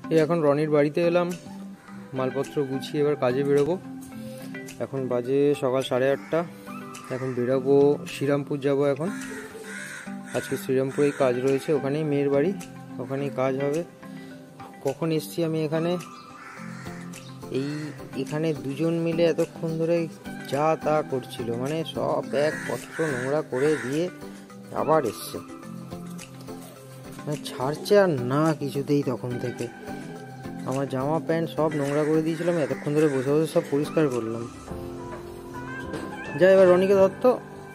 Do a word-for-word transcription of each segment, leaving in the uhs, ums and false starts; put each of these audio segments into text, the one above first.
এই এখন রনির বাড়িতে এলাম, মালপত্র গুছিয়ে এবার কাজে বেরোবো। এখন বাজে সকাল সাড়ে আটটা। এখন বেরোবো, শ্রীরামপুর যাব। এখন আজকে শ্রীরামপুরেই কাজ রয়েছে, ওখানেই মেয়ের বাড়ি, ওখানেই কাজ হবে। কখন এসছি আমি এখানে, এই এখানে দুজন মিলে এতক্ষণ ধরে যা তা করছিল, মানে সব ব্যাগপত্র নোংরা করে দিয়ে আবার এসছে, মানে ছাড়ছে আর না কিছুতেই। তখন থেকে আমার জামা প্যান্ট সব নোংরা করে দিয়েছিলাম, এতক্ষণ ধরে বসে বসে সব পরিষ্কার করলাম। যা এবার রনিকে ধরতো,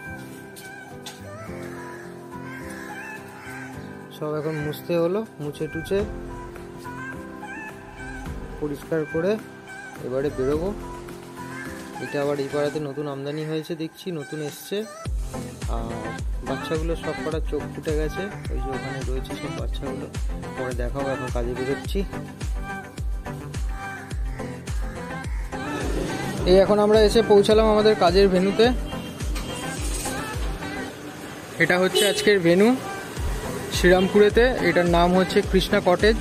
সব এখন মুছতে হলো, মুছে টুছে পরিষ্কার করে এবারে বেরোবো। এটা আবার এই পাড়াতে নতুন আমদানি হয়েছে দেখছি, নতুন এসছে। আর বাচ্চাগুলো সব কটা চোখ ফুটে গেছে, ওই যে ওখানে রয়েছে সব বাচ্চাগুলো, পরে দেখাবো। এখন কাজে বেরোচ্ছি। এই এখন আমরা এসে পৌঁছালাম আমাদের কাজের ভেন্যুতে। এটা হচ্ছে আজকের ভেন্যু শ্রীরামপুরেতে, এটার নাম হচ্ছে কৃষ্ণা কটেজ।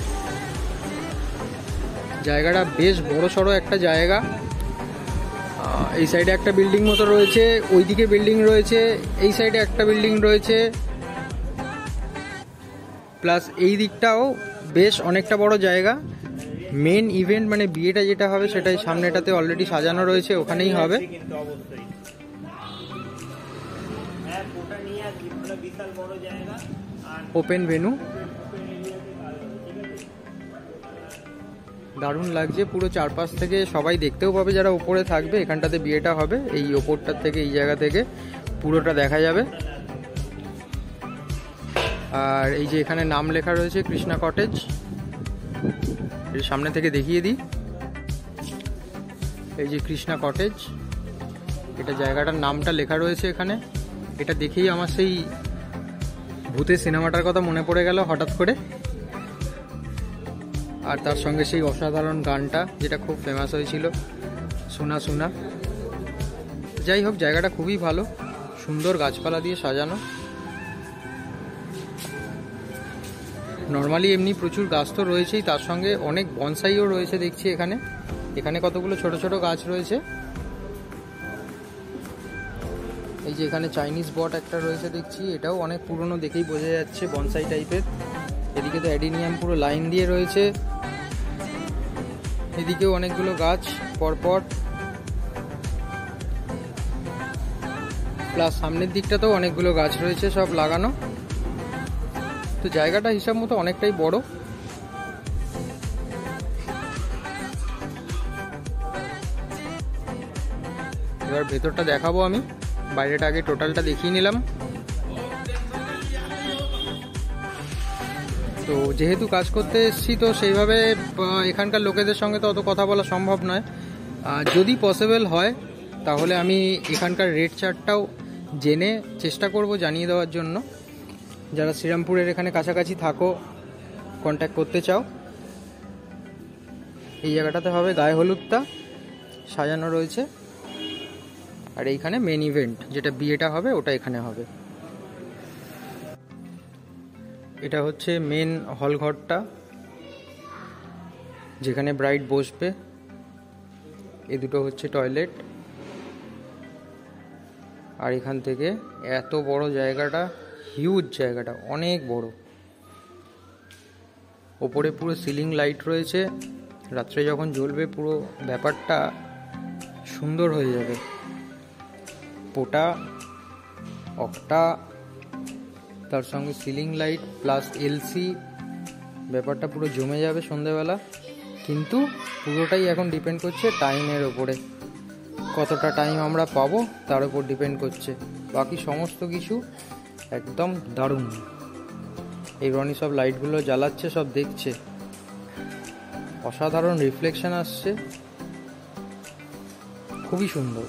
জায়গাটা বেশ বড় সড়ো একটা জায়গা। এই সাইডে একটা বিল্ডিং মতো রয়েছে, ওইদিকে বিল্ডিং রয়েছে, এই সাইডে একটা বিল্ডিং রয়েছে, প্লাস এই দিকটাও বেশ অনেকটা বড় জায়গা। মেন ইভেন্ট মানে বিয়েটা যেটা হবে সেটাই সামনেটাতে অলরেডি সাজানো রয়েছে, ওখানেই হবে। ওপেন ভেন্যু, দারুণ লাগছে। পুরো চারপাশ থেকে সবাই দেখতেও পাবে যারা উপরে থাকবে। এখানটাতে বিয়েটা হবে, এই ওপরটার থেকে, এই জায়গা থেকে পুরোটা দেখা যাবে। আর এই যে এখানে নাম লেখা রয়েছে কৃষ্ণা কটেজ, এর সামনে থেকে দেখিয়ে দিই। এই যে কৃষ্ণা কটেজ, এটা জায়গাটার নামটা লেখা রয়েছে এখানে। এটা দেখেই আমার সেই ভূতের সিনেমাটার কথা মনে পড়ে গেল হঠাৎ করে। আর তার সঙ্গে সেই অসাধারণ গানটা যেটা খুব ফেমাস হয়েছিল, শোনা শোনা। যাই হোক, জায়গাটা খুবই ভালো, সুন্দর গাছপালা দিয়ে সাজানো। নর্মালি এমনি প্রচুর গাছ তো রয়েছেই, তার সঙ্গে অনেক বনসাইও রয়েছে দেখছি এখানে। এখানে কতগুলো ছোট ছোট গাছ রয়েছে। এই যে এখানে চাইনিজ বট একটা রয়েছে দেখছি, এটাও অনেক পুরনো দেখেই বোঝা যাচ্ছে, বনসাই টাইপের। এদিকে তো অ্যাডিনিয়াম পুরো লাইন দিয়ে রয়েছে, এদিকেও অনেকগুলো গাছ পরপর, প্লাস সামনের দিকটাতেও অনেকগুলো গাছ রয়েছে সব লাগানো। তো জায়গাটা হিসাব মতো অনেকটাই বড়। এবার ভেতরটা দেখাবো আমি, বাইরেটা আগে টোটালটা দেখিয়ে নিলাম। তো যেহেতু কাজ করতে এসেছি, তো সেইভাবে এখানকার লোকেদের সঙ্গে তো অত কথা বলা সম্ভব নয়। যদি পসিবল হয় তাহলে আমি এখানকার রেট চার্টটাও জেনে চেষ্টা করব জানিয়ে দেওয়ার জন্য। যারা শ্রীরামপুরের এখানে কাছাকাছি থাকো, কন্ট্যাক্ট করতে চাও, এই জায়গাটাতে হবে গায়ে হলুদটা সাজানো রয়েছে। আর এইখানে মেন ইভেন্ট যেটা বিয়েটা হবে ওটা এখানে হবে। এটা হচ্ছে মেন হল ঘরটা, যেখানে ব্রাইড বসবে। এই দুটো হচ্ছে টয়লেট। আর এখান থেকে এত বড় জায়গাটা, হিউজ জায়গাটা, অনেক বড়। ওপরে পুরো সিলিং লাইট রয়েছে, রাত্রে যখন জ্বলবে পুরো ব্যাপারটা সুন্দর হয়ে যাবে। পোটা অক্টা, তার সঙ্গে সিলিং লাইট প্লাস এলসি, ব্যাপারটা পুরো জমে যাবে সন্ধ্যেবেলা। কিন্তু পুরোটাই এখন ডিপেন্ড করছে টাইমের ওপরে, কতটা টাইম আমরা পাবো তার উপর ডিপেন্ড করছে। বাকি সমস্ত কিছু একদম দারুণ। এই রনি সব লাইটগুলো জ্বালাচ্ছে, সব দেখছে, অসাধারণ রিফ্লেকশন আসছে, খুবই সুন্দর।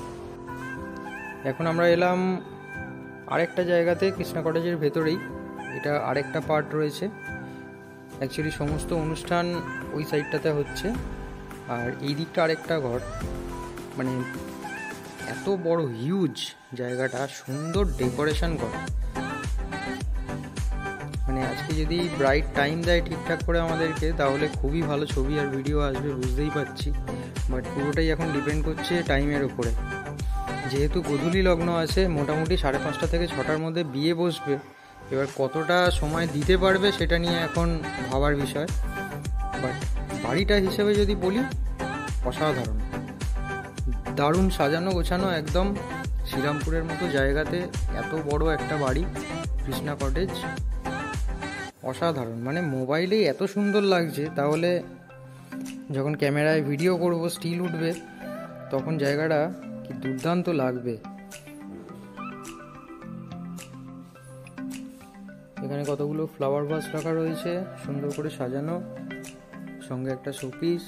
এখন আমরা এলাম আরেকটা জায়গাতে, কৃষ্ণা কটেজের ভেতরেই। এটা আরেকটা পার্ট রয়েছে। অ্যাকচুয়ালি সমস্ত অনুষ্ঠান ওই সাইডটাতে হচ্ছে, আর এই দিকটা আরেকটা ঘর। মানে এত বড় হিউজ জায়গাটা, সুন্দর ডেকোরেশন করা। মানে আজকে আজকে যদি ব্রাইট টাইম দেয় ঠিকঠাক করে আমাদেরকে, তাহলে খুবই ভালো ছবি আর ভিডিও আসবে, বুঝতেই পারছি। বাট পুরোটাই এখন ডিপেন্ড করছে টাইমের ওপরে। যেহেতু গোধূলি লগ্ন আছে, মোটামুটি সাড়ে পাঁচটা থেকে ছটার মধ্যে বিয়ে বসবে। এবার কতটা সময় দিতে পারবে সেটা নিয়ে এখন ভাবার বিষয়। বাট বাড়িটা হিসেবে যদি বলি, অসাধারণ, দারুণ সাজানো গোছানো, একদম শ্রীরামপুরের মতো জায়গাতে এত বড় একটা বাড়ি, কৃষ্ণা কটেজ, অসাধারণ। মানে মোবাইলেই এত সুন্দর লাগছে, তাহলে যখন ক্যামেরায় ভিডিও করব, স্টিল উঠবে, তখন জায়গাটা কি দুর্দান্ত লাগবে। এখানে কতগুলো ফ্লাওয়ার ভাস রাখা রয়েছে, সুন্দর করে সাজানো, সঙ্গে একটা শোপিস।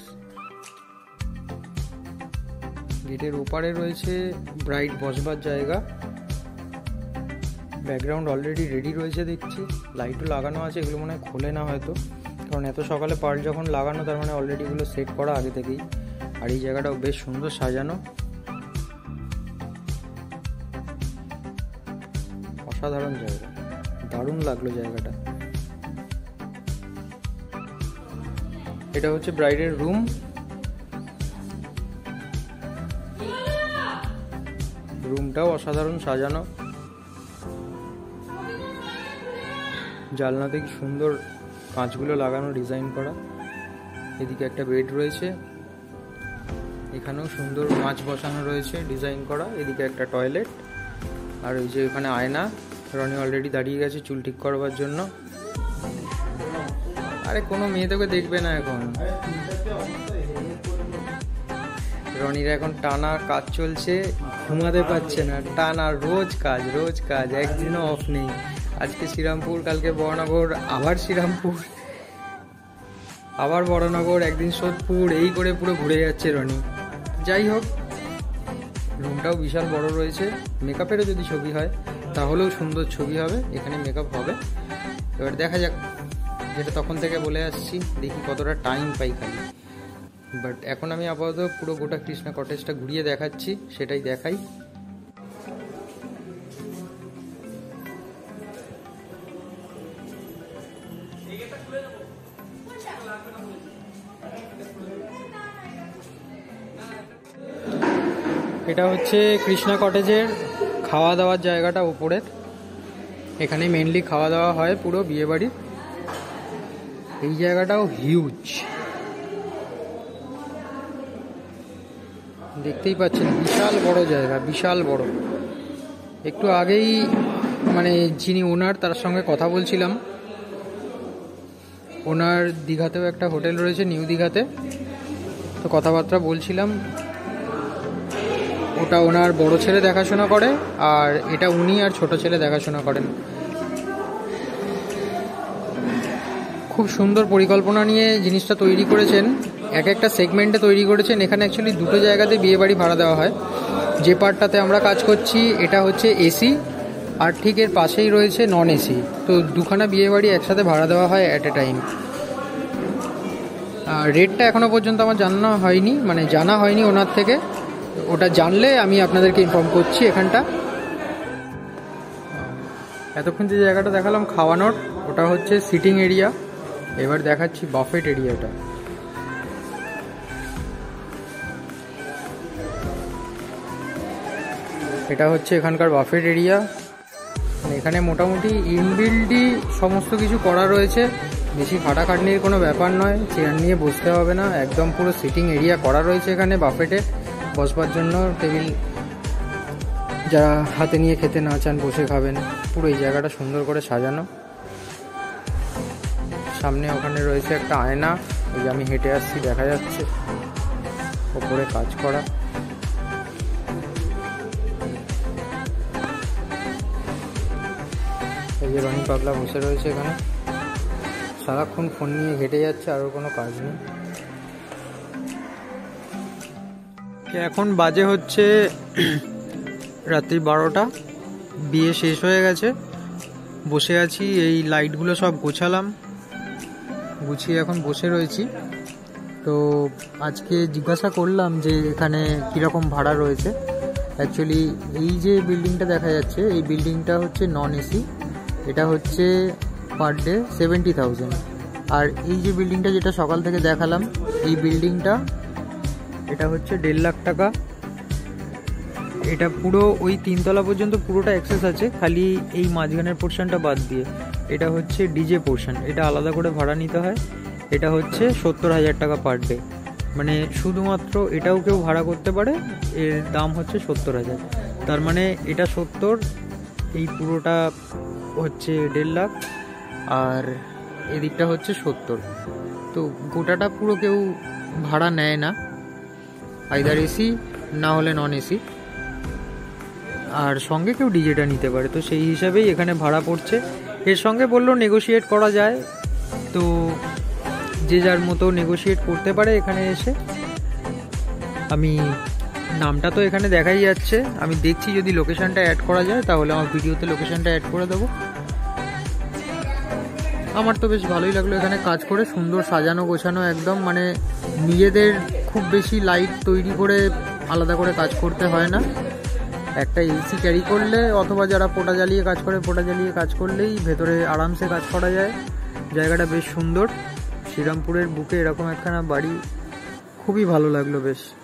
গেটের ওপারে রয়েছে ব্রাইট বসবার জায়গা। ব্যাকগ্রাউন্ড অলরেডি রেডি রয়েছে দেখছি, লাইটও লাগানো আছে। এগুলো মনে হয় খোলে না হয়তো, কারণ এত সকালে পার্ট যখন লাগানো, তার মানে অলরেডি এগুলো সেট করা আগে থেকেই। আর এই জায়গাটাও বেশ সুন্দর সাজানো, অসাধারণ জায়গা, দারুণ লাগলো জায়গাটা। এটা হচ্ছে ব্রাইডের রুম। রুমটাও অসাধারণ সাজানো, জানলাতে কি সুন্দর কাঁচগুলো লাগানো, ডিজাইন করা। এদিকে একটা বেড রয়েছে, এখানেও সুন্দর কাঁচ বসানো রয়েছে, ডিজাইন করা। এদিকে একটা টয়লেট, আর ওই যে এখানে আয়না। রনি অলরেডি দাঁড়িয়ে গেছে চুল ঠিক করবার জন্য। আরে কোনো মেয়ে তোকে দেখবে না এখন। রনির এখন টানা কাজ চলছে, ঘুমাতে পারছে না, টানা রোজ কাজ, রোজ কাজ, একদিনও অফ নেই। আজকে শ্রীরামপুর, কালকে বড়নগর, আবার শ্রীরামপুর, আবার বড়নগর, একদিন সোদপুর, এই করে পুরো ঘুরে যাচ্ছে রনি। যাই হোক, রুমটাও বিশাল বড় রয়েছে। মেকআপেরও যদি ছবি হয় তাহলেও সুন্দর ছবি হবে, এখানে মেকআপ হবে। এবার দেখা যাক, যেটা তখন থেকে বলে আসছি, দেখি কতটা টাইম পাই খালি। বাট এখন আমি আপাতত পুরো গোটা কৃষ্ণা কটেজটা ঘুরিয়ে দেখাচ্ছি, সেটাই দেখাই। এটা হচ্ছে কৃষ্ণা কটেজের খাওয়া দাওয়ার জায়গাটা উপরের। এখানে মেনলি খাওয়া দাওয়া হয় পুরো বিয়ে বাড়ির। এই জায়গাটাও হিউজ, দেখতেই পাচ্ছেন, বিশাল বড় জায়গা, বিশাল বড়। একটু আগেই মানে যিনি ওনার, তার সঙ্গে কথা বলছিলাম। ওনার দীঘাতেও একটা হোটেল রয়েছে, নিউ দীঘাতে, তো কথাবার্তা বলছিলাম। ওটা ওনার বড় ছেলে দেখাশোনা করে, আর এটা উনি আর ছোট ছেলে দেখাশোনা করেন। খুব সুন্দর পরিকল্পনা নিয়ে জিনিসটা তৈরি করেছেন, এক একটা সেগমেন্টে তৈরি করেছেন। এখানে অ্যাকচুয়ালি দুটো জায়গাতে বিয়ে বাড়ি ভাড়া দেওয়া হয়। যে পার্টটাতে আমরা কাজ করছি এটা হচ্ছে এসি, আর ঠিক এর পাশেই রয়েছে নন এসি। তো দুখানা বিয়ে বাড়ি একসাথে ভাড়া দেওয়া হয় অ্যাট এ টাইম। রেটটা এখনও পর্যন্ত আমার জানা হয়নি, মানে জানা হয়নি ওনার থেকে। ওটা জানলে আমি আপনাদেরকে ইনফর্ম করছি। এখানটা এতক্ষণ যে জায়গাটা দেখালাম খাওয়ানোর, ওটা হচ্ছে সিটিং এরিয়া। এবার দেখাচ্ছি বাফেট এরিয়াটা। এটা হচ্ছে এখানকার বাফেট এরিয়া। এখানে মোটামুটি ইনবিল্ডই সমস্ত কিছু করা রয়েছে, বেশি খাটাখাটনির কোনো ব্যাপার নয়। চেয়ার নিয়ে বসতে হবে না, একদম পুরো সিটিং এরিয়া করা রয়েছে এখানে বাফেটে। বসবার জন্য টেবিল, যারা হাতে নিয়ে খেতে না চান বসে খাবেন। পুরো এই জায়গাটা সুন্দর করে সাজানো। সামনে ওখানে রয়েছে একটা আয়না, ওই যে আমি হেঁটে আসছি দেখা যাচ্ছে, ওপরে কাজ করা। এই যে রনি পাগলা বসে রয়েছে এখানে, সারাক্ষণ ফোন নিয়ে হেঁটে যাচ্ছে, আর কোনো কাজ নেই। এখন বাজে হচ্ছে রাত্রি বারোটা, বিয়ে শেষ হয়ে গেছে। বসে আছি, এই লাইটগুলো সব গোছালাম, গুছিয়ে এখন বসে রয়েছি। তো আজকে জিজ্ঞাসা করলাম যে এখানে কীরকম ভাড়া রয়েছে। অ্যাকচুয়ালি এই যে বিল্ডিংটা দেখা যাচ্ছে, এই বিল্ডিংটা হচ্ছে নন এসি। এটা হচ্ছে পার ডে সেভেন্টি থাউজেন্ড। আর এই যে বিল্ডিংটা যেটা সকাল থেকে দেখালাম, এই বিল্ডিংটা এটা হচ্ছে দেড় লাখ টাকা। এটা পুরো ওই তিনতলা পর্যন্ত পুরোটা অ্যাক্সেস আছে, খালি এই মাঝখানের পোর্শনটা বাদ দিয়ে। এটা হচ্ছে ডিজে পোর্শন, এটা আলাদা করে ভাড়া নিতে হয়। এটা হচ্ছে সত্তর হাজার টাকা পার ডে, মানে শুধুমাত্র এটাও কেউ ভাড়া করতে পারে। এর দাম হচ্ছে সত্তর হাজার, তার মানে এটা সত্তর, এই পুরোটা হচ্ছে দেড় লাখ, আর এদিকটা হচ্ছে সত্তর। তো গোটাটা পুরো কেউ ভাড়া নেয় না, আইদার এসি না হলে নন এসি, আর সঙ্গে কেউ ডিজেটা নিতে পারে। তো সেই হিসাবেই এখানে ভাড়া পড়ছে। এর সঙ্গে বললো নেগোশিয়েট করা যায়, তো যে যার মতো নেগোশিয়েট করতে পারে এখানে এসে। আমি নামটা তো এখানে দেখাই যাচ্ছে, আমি দেখছি যদি লোকেশনটা অ্যাড করা যায় তাহলে আমার ভিডিওতে লোকেশনটা অ্যাড করে দেবো। আমার তো বেশ ভালোই লাগলো এখানে কাজ করে, সুন্দর সাজানো গোছানো একদম, মানে নিজেদের খুব বেশি লাইট তৈরি করে আলাদা করে কাজ করতে হয় না। একটা এসি ক্যারি করলে অথবা যারা পোটা জ্বালিয়ে কাজ করে পোটা জ্বালিয়ে কাজ করলেই ভেতরে আরামসে কাজ করা যায়। জায়গাটা বেশ সুন্দর, শ্রীরামপুরের বুকে এরকম একখানা বাড়ি খুবই ভালো লাগলো বেশ।